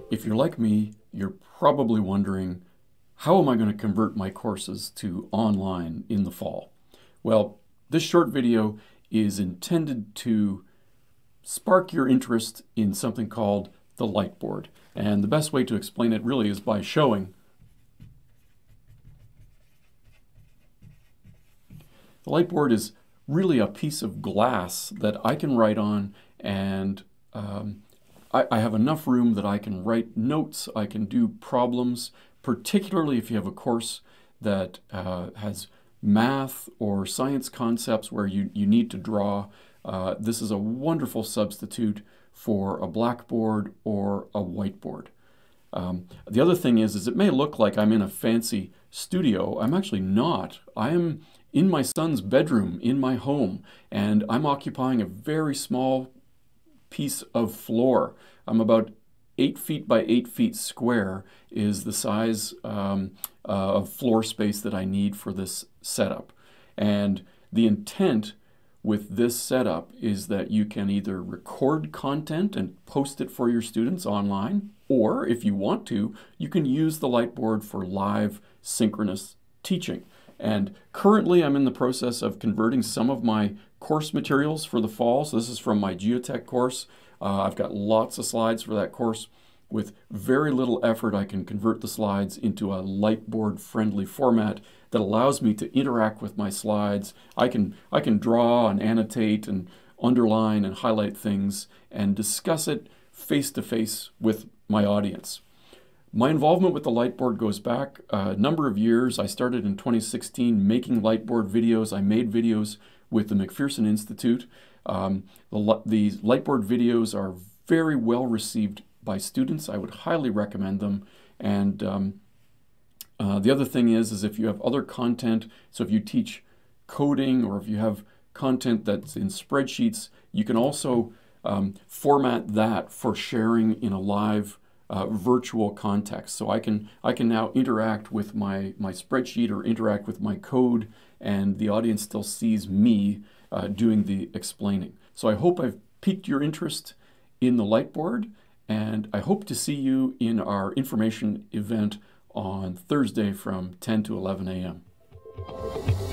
If you're like me, you're probably wondering, how am I going to convert my courses to online in the fall? Well, this short video is intended to spark your interest in something called the Lightboard. And the best way to explain it really is by showing. The Lightboard is really a piece of glass that I can write on, and I have enough room that I can write notes, I can do problems, particularly if you have a course that has math or science concepts where you need to draw. This is a wonderful substitute for a blackboard or a whiteboard. The other thing is it may look like I'm in a fancy studio. I'm actually not. I am in my son's bedroom in my home, and I'm occupying a very small piece of floor. I'm about 8 feet by 8 feet square is the size of floor space that I need for this setup. And the intent with this setup is that you can either record content and post it for your students online, or if you want to, you can use the Lightboard for live synchronous teaching. And currently I'm in the process of converting some of my course materials for the fall. So this is from my geotech course. I've got lots of slides for that course. With very little effort, I can convert the slides into a Lightboard friendly format that allows me to interact with my slides. I can draw and annotate and underline and highlight things and discuss it face to face with my audience. My involvement with the Lightboard goes back a number of years. I started in 2016 making Lightboard videos. I made videos with the McPherson Institute. The Lightboard videos are very well received by students. I would highly recommend them. And the other thing is if you have other content, so if you teach coding or if you have content that's in spreadsheets, you can also format that for sharing in a live virtual context. So I can now interact with my spreadsheet or interact with my code, and the audience still sees me doing the explaining. So I hope I've piqued your interest in the Lightboard, and I hope to see you in our information event on Thursday from 10 to 11 a.m.